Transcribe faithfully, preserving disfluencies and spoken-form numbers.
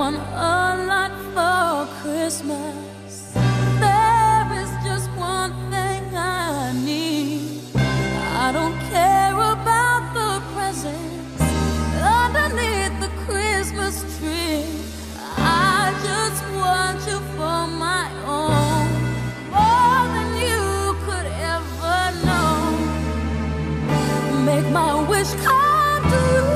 want a lot for Christmas. There is just one thing I need. I don't care about the presents underneath the Christmas tree. I just want you for my own, more than you could ever know. Make my wish come true.